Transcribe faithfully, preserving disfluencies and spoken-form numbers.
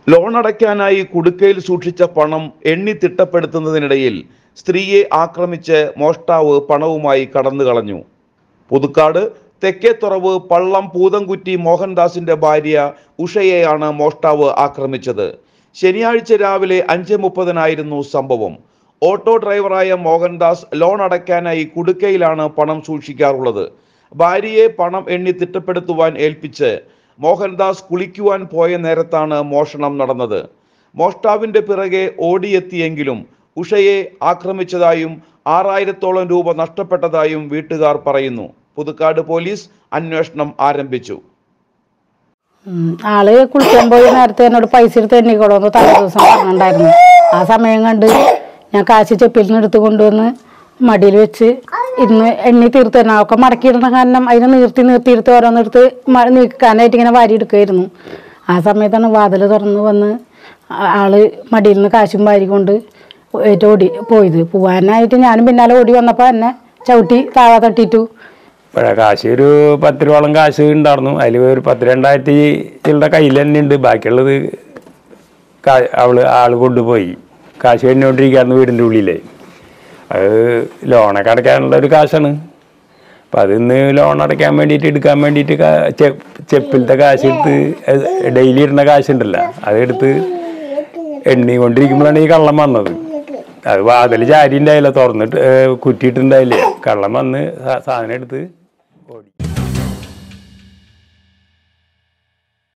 Loan അടയ്ക്കാനായി കുടുക്കയിൽ സൂക്ഷിച്ച പണം എണ്ണി തിട്ടപ്പെടുത്തുന്നതിനിടയിൽ സ്ത്രീയെ ആക്രമിച്ച് മോഷ്ടാവ് പണവുമായി കടന്നു കളഞ്ഞു. പുതുക്കാട് തെക്കേത്തുറവ് പള്ളം പൂതംകുറ്റി മോഹൻദാസിന്റെ ഭാര്യ ഉഷയെയാണ് മോഷ്ടാവ് ആക്രമിച്ചത്. ശനിയാഴ്ച രാവിലെ അഞ്ച് മുപ്പതിനായിരുന്നു സംഭവം. ഓട്ടോ ഡ്രൈവറായ മോഹൻദാസ് ലോൺ അടയ്ക്കാനായി കുടുക്കയിലാണ് പണം സൂക്ഷിക്കാറുള്ളത്. ഭാര്യയെ പണം എണ്ണി തിട്ടപ്പെടുത്തുവാൻ ഏൽപ്പിച്ച് മോഹൻദാസ് കുളിക്കുവാൻ പോയ നേരത്താണ് മോഷണം നടന്നത്. മോഷ്ടാവിന്റെ പിറകെ ഓടിയെത്തിയെങ്കിലും ഉഷയെ ആക്രമിച്ചതായും ആറായിരത്തോളം രൂപ നഷ്ടപ്പെട്ടതായും വീട്ടുകാർ പറയുന്നു. പുതുക്കാട് പോലീസ് അന്വേഷണം ആരംഭിച്ചു. ആള് കുളിക്കാൻ പോയി നേരത്തെ എന്നോട് പൈസ എടുത്ത് എണ്ണിക്കോളൂന്ന് തലേ ദിവസം പറഞ്ഞിട്ടുണ്ടായിരുന്നു. ആ സമയം കണ്ട് ഞാൻ കാശ് ചെപ്പിൽ നിന്ന് എടുത്ത് കൊണ്ടുവന്ന് മടിയിൽ വെച്ച് ഇന്ന് എണ്ണി തീർത്ത് തന്നെ ഒക്കെ മടക്കിയിടുന്ന കാരണം അതിനെ നീർത്തി നിർത്തിയെടുത്ത് ഓരോന്നെടുത്ത് നീക്കാനായിട്ട് ഇങ്ങനെ വാരി എടുക്കുമായിരുന്നു. ആ സമയത്താണ് വാതിൽ തുറന്ന് വന്ന് ആള് മടിയിൽ നിന്ന് കാശും വാരിക്കൊണ്ട് ഏറ്റവും ഓടി പോയത്. പോകാനായിട്ട് ഞാനും പിന്നാലെ ഓടി വന്നപ്പോൾ എന്നെ ചവിട്ടി താഴെ തട്ടിയിട്ടു. കാശ് ഒരു പത്ത് രൂപയോളം കാശ് ഉണ്ടായിരുന്നു. അതിൽ ഒരു പത്ത് രണ്ടായിരത്തി ചിലരുടെ കയ്യിൽ തന്നെ ഉണ്ട്. ബാക്കിയുള്ളത് അവള് ആള് കൊണ്ടുപോയി. കാശ് കഴിഞ്ഞുകൊണ്ടിരിക്കുകയായിരുന്നു വീടിൻ്റെ ഉള്ളിലേ. അത് ലോണൊക്കെ അടയ്ക്കാനുള്ള ഒരു കാശാണ്. അപ്പം അതിന്ന് ലോൺ അടയ്ക്കാൻ വേണ്ടിയിട്ട് എടുക്കാൻ വേണ്ടിയിട്ട് ചെപ്പിലത്തെ കാശ് എടുത്ത് ഡെയിലി ഇടുന്ന കാശുണ്ടല്ലോ അതെടുത്ത് എണ്ണി കൊണ്ടിരിക്കുമ്പോഴാണ് ഈ കള്ളം വന്നത്. അത് വാതിൽ ചാരി ഉണ്ടായില്ല, തുറന്നിട്ട് കുറ്റിയിട്ടുണ്ടായില്ലേ. കള്ളം വന്ന് സാധനം എടുത്ത്